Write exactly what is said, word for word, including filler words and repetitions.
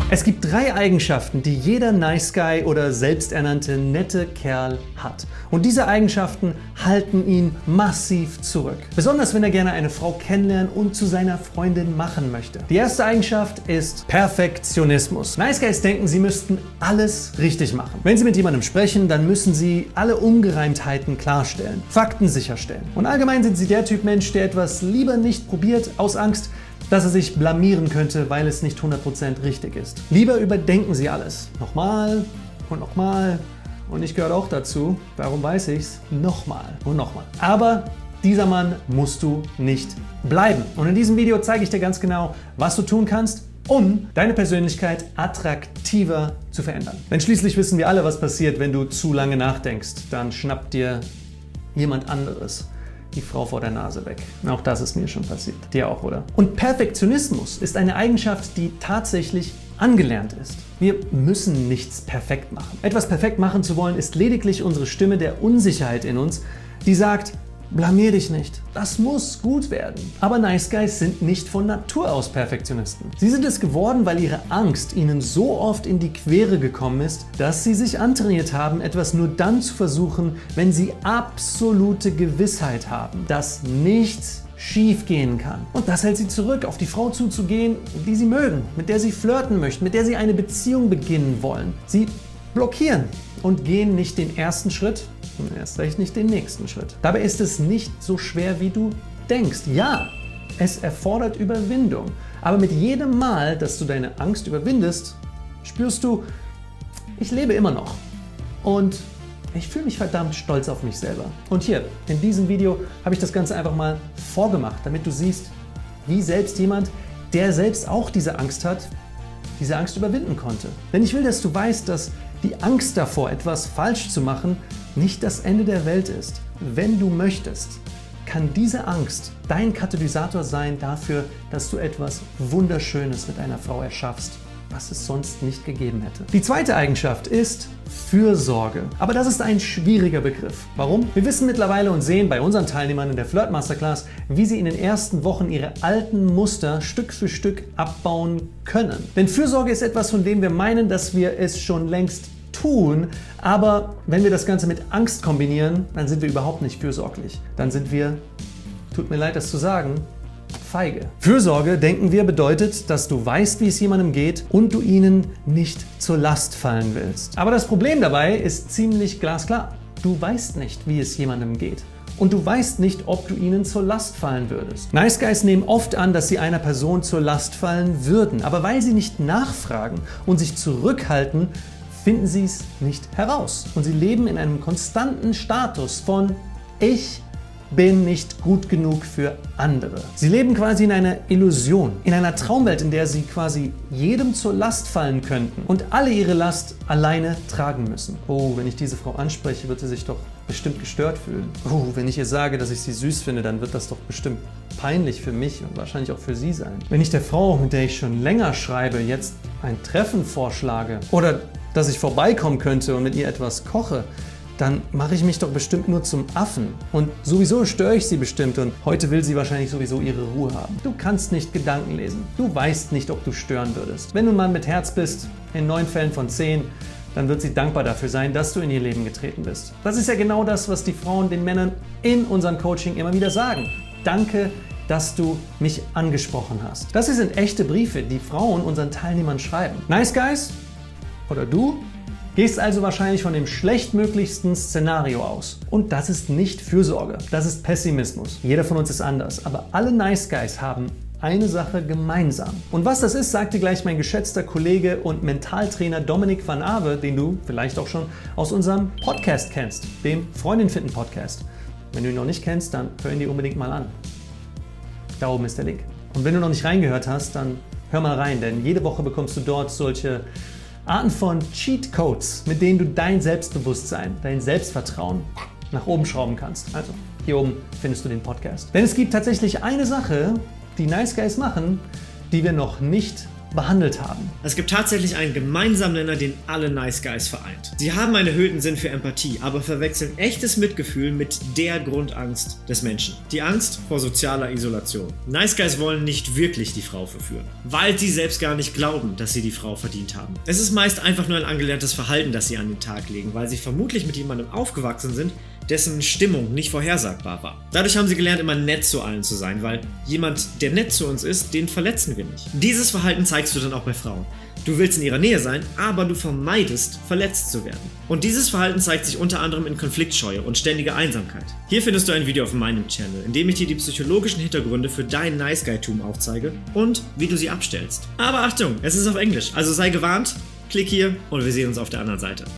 Es gibt drei Eigenschaften, die jeder Nice Guy oder selbsternannte nette Kerl hat. Und diese Eigenschaften halten ihn massiv zurück. Besonders wenn er gerne eine Frau kennenlernen und zu seiner Freundin machen möchte. Die erste Eigenschaft ist Perfektionismus. Nice Guys denken, sie müssten alles richtig machen. Wenn sie mit jemandem sprechen, dann müssen sie alle Ungereimtheiten klarstellen, Fakten sicherstellen. Und allgemein sind sie der Typ Mensch, der etwas lieber nicht probiert, aus Angst, dass er sich blamieren könnte, weil es nicht hundert Prozent richtig ist. Lieber überdenken sie alles. Nochmal und nochmal. Und ich gehöre auch dazu. Warum weiß ich's? Nochmal und nochmal. Aber dieser Mann musst du nicht bleiben. Und in diesem Video zeige ich dir ganz genau, was du tun kannst, um deine Persönlichkeit attraktiver zu verändern. Denn schließlich wissen wir alle, was passiert, wenn du zu lange nachdenkst. Dann schnappt dir jemand anderes die Frau vor der Nase weg. Auch das ist mir schon passiert. Dir auch, oder? Und Perfektionismus ist eine Eigenschaft, die tatsächlich angelernt ist. Wir müssen nichts perfekt machen. Etwas perfekt machen zu wollen, ist lediglich unsere Stimme der Unsicherheit in uns, die sagt, blamier dich nicht. Das muss gut werden. Aber Nice Guys sind nicht von Natur aus Perfektionisten. Sie sind es geworden, weil ihre Angst ihnen so oft in die Quere gekommen ist, dass sie sich antrainiert haben, etwas nur dann zu versuchen, wenn sie absolute Gewissheit haben, dass nichts schief gehen kann. Und das hält sie zurück, auf die Frau zuzugehen, die sie mögen, mit der sie flirten möchten, mit der sie eine Beziehung beginnen wollen. Sie blockieren und gehen nicht den ersten Schritt, und erst recht nicht den nächsten Schritt. Dabei ist es nicht so schwer, wie du denkst. Ja, es erfordert Überwindung. Aber mit jedem Mal, dass du deine Angst überwindest, spürst du, ich lebe immer noch. Und ich fühle mich verdammt stolz auf mich selber. Und hier, in diesem Video, habe ich das Ganze einfach mal vorgemacht, damit du siehst, wie selbst jemand, der selbst auch diese Angst hat, diese Angst überwinden konnte. Denn ich will, dass du weißt, dass die Angst davor, etwas falsch zu machen, nicht das Ende der Welt ist. Wenn du möchtest, kann diese Angst dein Katalysator sein dafür, dass du etwas Wunderschönes mit einer Frau erschaffst, was es sonst nicht gegeben hätte. Die zweite Eigenschaft ist Fürsorge. Aber das ist ein schwieriger Begriff. Warum? Wir wissen mittlerweile und sehen bei unseren Teilnehmern in der Flirt Masterclass, wie sie in den ersten Wochen ihre alten Muster Stück für Stück abbauen können. Denn Fürsorge ist etwas, von dem wir meinen, dass wir es schon längst tun, aber wenn wir das Ganze mit Angst kombinieren, dann sind wir überhaupt nicht fürsorglich. Dann sind wir, tut mir leid, das zu sagen, feige. Fürsorge, denken wir, bedeutet, dass du weißt, wie es jemandem geht und du ihnen nicht zur Last fallen willst. Aber das Problem dabei ist ziemlich glasklar. Du weißt nicht, wie es jemandem geht. Und du weißt nicht, ob du ihnen zur Last fallen würdest. Nice Guys nehmen oft an, dass sie einer Person zur Last fallen würden. Aber weil sie nicht nachfragen und sich zurückhalten, finden sie es nicht heraus. Und sie leben in einem konstanten Status von Ich bin nicht gut genug für andere. Sie leben quasi in einer Illusion, in einer Traumwelt, in der sie quasi jedem zur Last fallen könnten und alle ihre Last alleine tragen müssen. Oh, wenn ich diese Frau anspreche, wird sie sich doch bestimmt gestört fühlen. Oh, wenn ich ihr sage, dass ich sie süß finde, dann wird das doch bestimmt peinlich für mich und wahrscheinlich auch für sie sein. Wenn ich der Frau, mit der ich schon länger schreibe, jetzt ein Treffen vorschlage oder dass ich vorbeikommen könnte und mit ihr etwas koche, dann mache ich mich doch bestimmt nur zum Affen. Und sowieso störe ich sie bestimmt und heute will sie wahrscheinlich sowieso ihre Ruhe haben. Du kannst nicht Gedanken lesen. Du weißt nicht, ob du stören würdest. Wenn du ein Mann mit Herz bist, in neun Fällen von zehn, dann wird sie dankbar dafür sein, dass du in ihr Leben getreten bist. Das ist ja genau das, was die Frauen den Männern in unserem Coaching immer wieder sagen. Danke, dass du mich angesprochen hast. Das sind echte Briefe, die Frauen unseren Teilnehmern schreiben. Nice Guys? Oder du gehst also wahrscheinlich von dem schlechtmöglichsten Szenario aus. Und das ist nicht Fürsorge, das ist Pessimismus. Jeder von uns ist anders, aber alle Nice Guys haben eine Sache gemeinsam. Und was das ist, sagt dir gleich mein geschätzter Kollege und Mentaltrainer Dominik van Awe, den du vielleicht auch schon aus unserem Podcast kennst, dem Freundin finden Podcast. Wenn du ihn noch nicht kennst, dann hör ihn dir unbedingt mal an. Da oben ist der Link. Und wenn du noch nicht reingehört hast, dann hör mal rein, denn jede Woche bekommst du dort solche Arten von Cheat Codes, mit denen du dein Selbstbewusstsein, dein Selbstvertrauen nach oben schrauben kannst. Also hier oben findest du den Podcast. Denn es gibt tatsächlich eine Sache, die Nice Guys machen, die wir noch nicht behandelt haben. Es gibt tatsächlich einen gemeinsamen Nenner, den alle Nice Guys vereint. Sie haben einen erhöhten Sinn für Empathie, aber verwechseln echtes Mitgefühl mit der Grundangst des Menschen. Die Angst vor sozialer Isolation. Nice Guys wollen nicht wirklich die Frau verführen, weil sie selbst gar nicht glauben, dass sie die Frau verdient haben. Es ist meist einfach nur ein angelerntes Verhalten, das sie an den Tag legen, weil sie vermutlich mit jemandem aufgewachsen sind, dessen Stimmung nicht vorhersagbar war. Dadurch haben sie gelernt, immer nett zu allen zu sein, weil jemand, der nett zu uns ist, den verletzen wir nicht. Dieses Verhalten zeigst du dann auch bei Frauen. Du willst in ihrer Nähe sein, aber du vermeidest, verletzt zu werden. Und dieses Verhalten zeigt sich unter anderem in Konfliktscheue und ständiger Einsamkeit. Hier findest du ein Video auf meinem Channel, in dem ich dir die psychologischen Hintergründe für dein Nice Guy-Tum aufzeige und wie du sie abstellst. Aber Achtung, es ist auf Englisch, also sei gewarnt, klick hier und wir sehen uns auf der anderen Seite.